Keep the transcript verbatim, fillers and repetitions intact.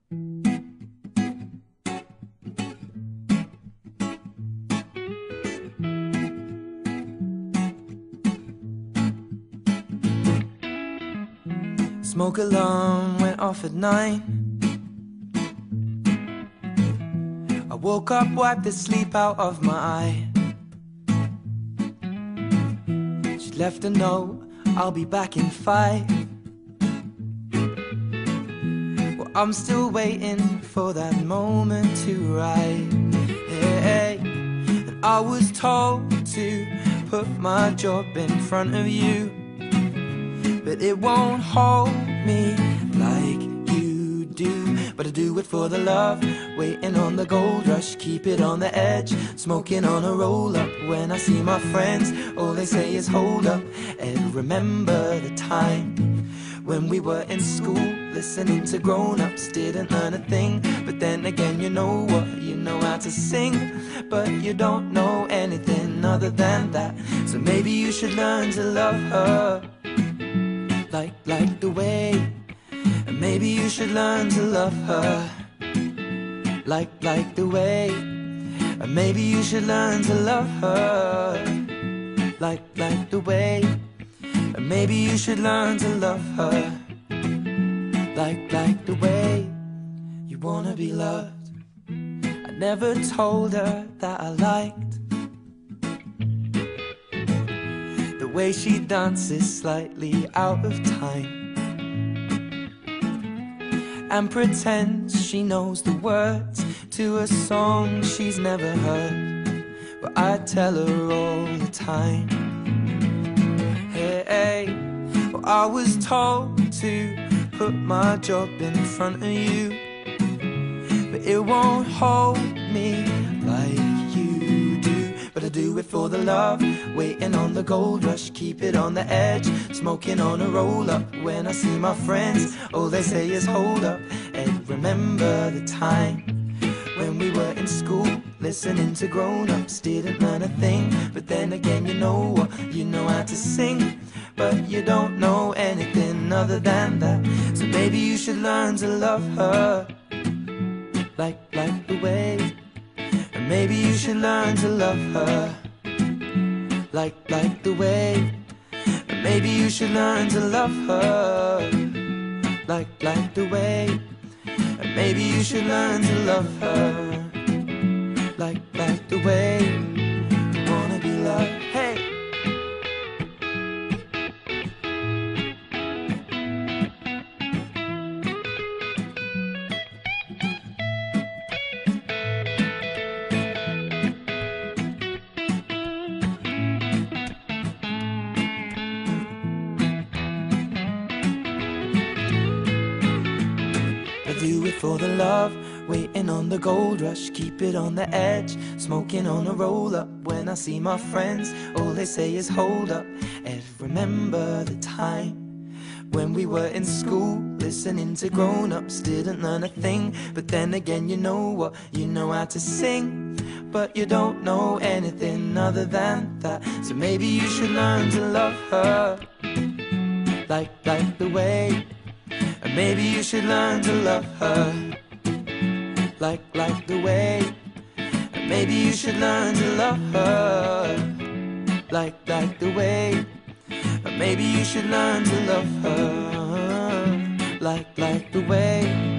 Smoke alarm went off at nine. I woke up, wiped the sleep out of my eye. She left a note, I'll be back in five. Well, I'm still waiting for that moment to arrive. Hey, and I was told to put my job in front of you, but it won't hold me like you do. But I do it for the love, waiting on the gold rush, keep it on the edge, smoking on a roll-up. When I see my friends, all they say is hold up, and remember the time when we were in school, listening to grown-ups, didn't learn a thing. But then again, you know what, you know how to sing, but you don't know anything other than that. So maybe you should learn to love her Like, like the way, and maybe you should learn to love her Like, like the way, and maybe you should learn to love her Like, like the way, and maybe you should learn to love her Like, like the way you wanna be loved. I never told her that I liked the way she dances slightly out of time and pretends she knows the words to a song she's never heard, but I tell her all the time. Hey, hey, well, I was told to put my job in front of you, but it won't hold me like you do. But I do it for the love, waiting on the gold rush, keep it on the edge, smoking on a roll-up. When I see my friends, all they say is hold up, and remember the time when we were in school, listening to grown-ups, didn't learn a thing. But then again, you know what, you know how to sing, but you don't know anything other than that. So maybe you should learn to love her Like, like the way, and maybe you should learn to love her Like, like the way, and maybe you should learn to love her Like, like the way, and maybe you should learn to love her Like, like the way you wanna be loved. Hey! Do it for the love, waiting on the gold rush, keep it on the edge, smoking on a roll-up. When I see my friends, all they say is hold up, and remember the time when we were in school, listening to grown-ups, didn't learn a thing. But then again, you know what, you know how to sing, but you don't know anything other than that. So maybe you should learn to love her Like, like the way, and maybe you should learn to love her Like, like the way, and maybe you should learn to love her Like, like the way, and maybe you should learn to love her Like, like the way